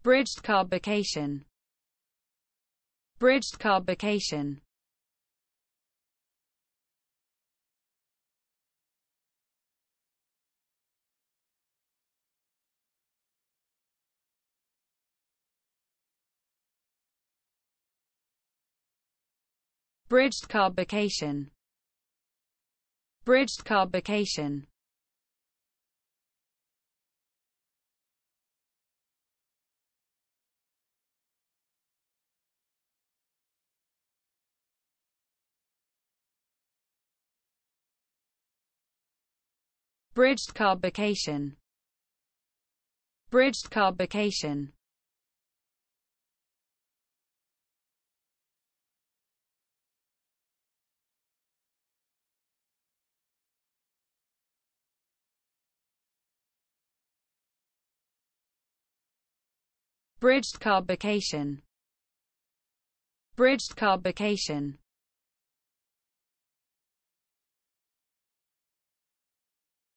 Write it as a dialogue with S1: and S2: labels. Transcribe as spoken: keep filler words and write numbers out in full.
S1: bridged carbocation, bridged carbocation, bridged carbocation, bridged carbocation, bridged carbocation, bridged carbocation, bridged carbocation, bridged carbocation.